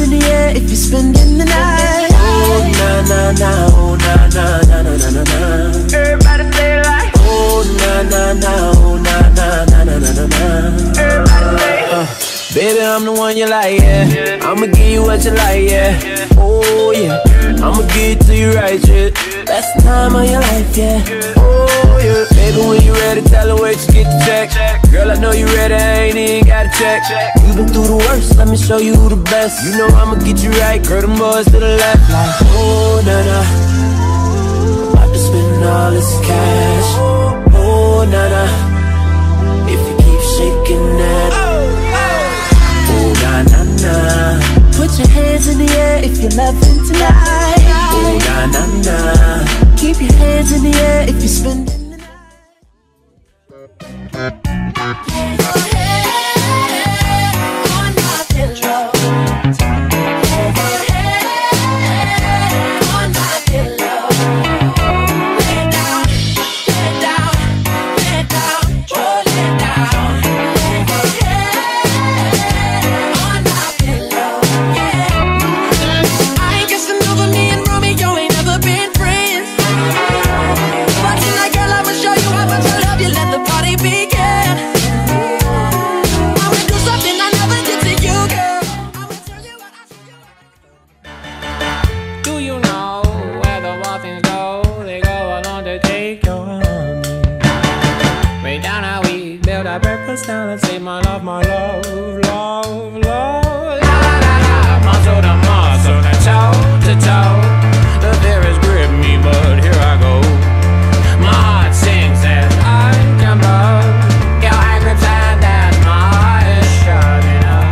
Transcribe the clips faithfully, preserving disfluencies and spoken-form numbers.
in the air if you're spending the night. Oh na na na, oh na na na na na na na. Everybody say it like. Oh na na na, oh na na na na na na na. Everybody say it. Uh, baby, I'm the one you like, yeah. I'ma give you what you like, yeah. Oh yeah, I'ma give it to you right, yeah. Best time of your life, yeah. Oh yeah, baby, when you ready, tell her where to get the check. Girl, I know you ready, I ain't even gotta check. You been through the worst, let me show you who the best. You know I'ma get you right, girl, them boys to the left. Like, oh na na, about to spend all this cash. Oh na na, if you keep shaking that. Oh na na na, put your hands in the air if you're loving tonight. Oh na na na, keep your hands in the air if you're spending the night. Down and say my love, my love, love, love. La la la la, muscle to muscle, to toe to toe. The fear has gripped me, but here I go. My heart sings as I tremble. Your angry time that my heart is shutting up.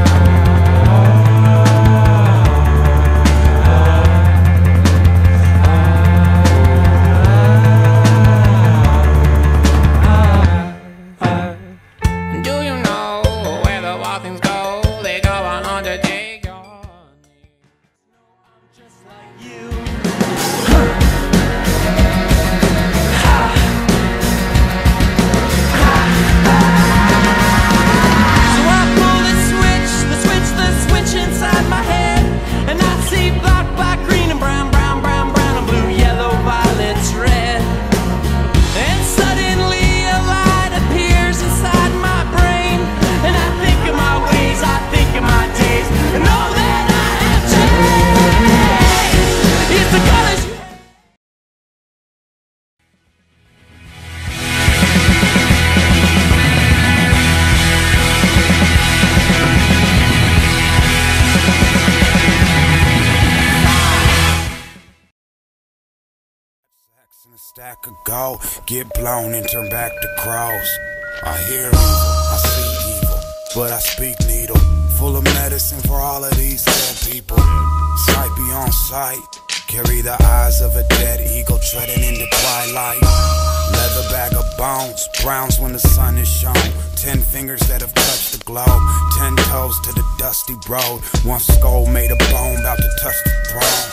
In a stack of gold, get blown and turn back to crows. I hear evil, I see evil, but I speak needle. Full of medicine for all of these dead people. Sight beyond sight, carry the eyes of a dead eagle treading into twilight. Leather bag of bones, browns when the sun is shown. Ten fingers that have touched the globe, ten toes to the dusty road. One skull made of bone, about to touch the throne.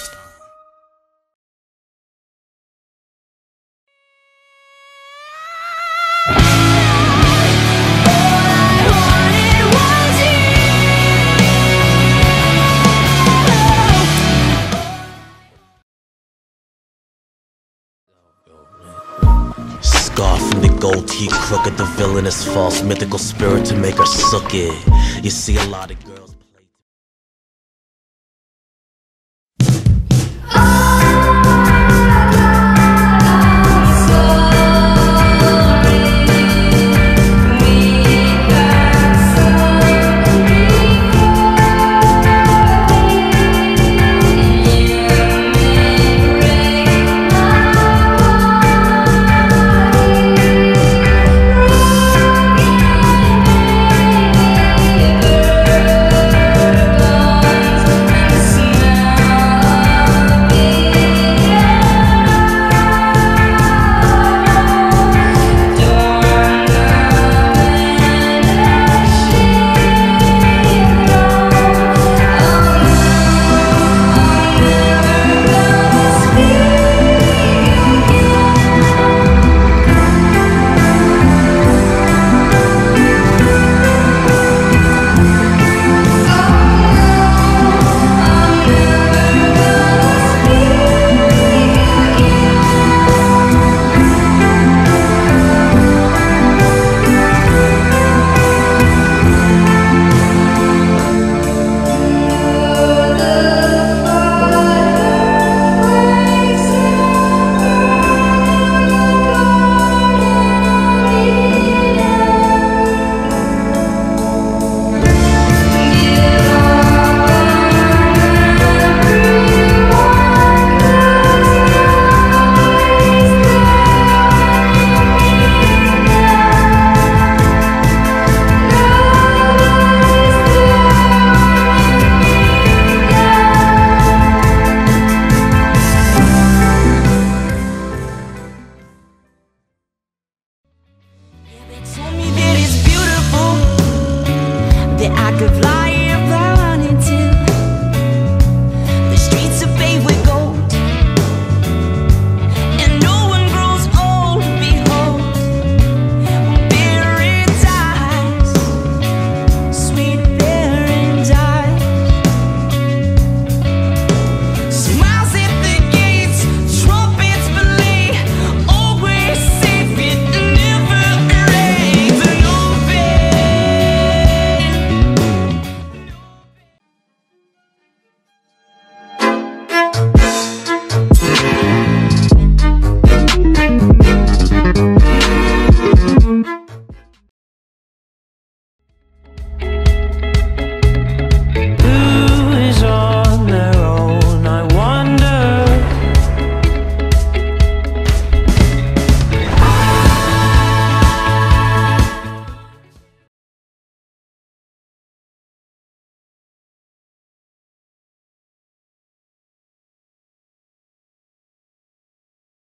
Scar from the gold teeth, crooked, the villainous, false, mythical spirit to make her suck it. You see a lot of girls.